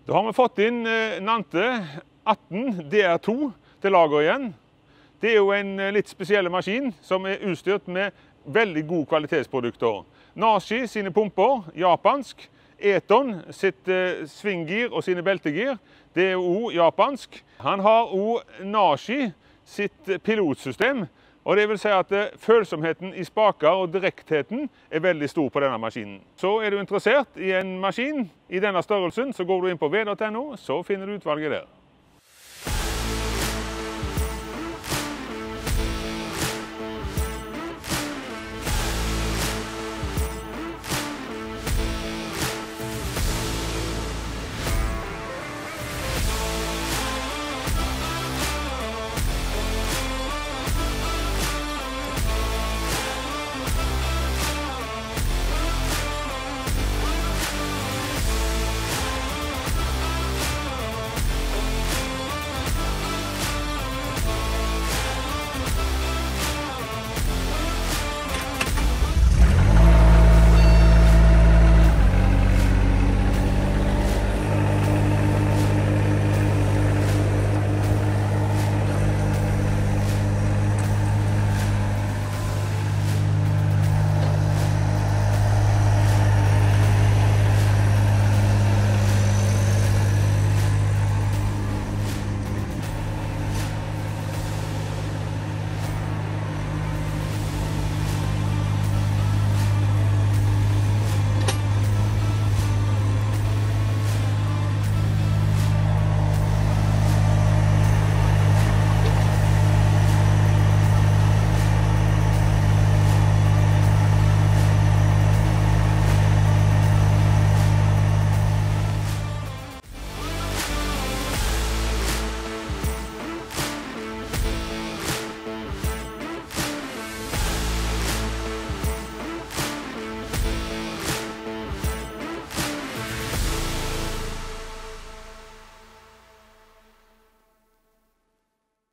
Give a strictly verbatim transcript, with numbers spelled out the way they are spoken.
Da har vi fått inn eh, Nante atten D R to til lager igjen. Det er jo en eh, litt spesiell maskin som er utstyrt med veldig gode kvalitetsprodukter. Nashi sine pumper, japansk. Eton sitt eh, svinggir og sine beltegir, det er også japansk. Han har også Nashi sitt pilotsystem, og det vil si at eh, følsomheten i spaker og direktheten er veldig stor på denne maskinen. Så er du interessert i en maskin i denne størrelsen, så går du inn på v punkt no, så finner du utvalget der.